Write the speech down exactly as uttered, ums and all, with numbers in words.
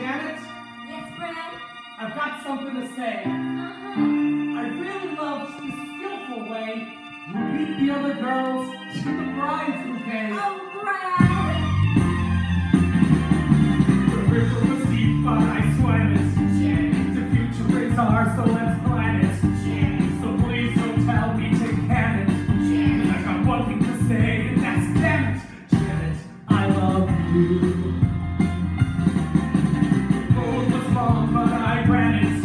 Janet? Yes, Fred? I've got something to say. Uh-huh. I really love the skillful way you beat the other girls to the bride's bouquet. Oh, Brad! The river was deep, but I swam it. Janet, the future is ours, so let's plan it. Janet, so please don't tell me to can it. Janet, I got one thing to say, and that's damn it. Janet, I love you. The road was long, but I ran it.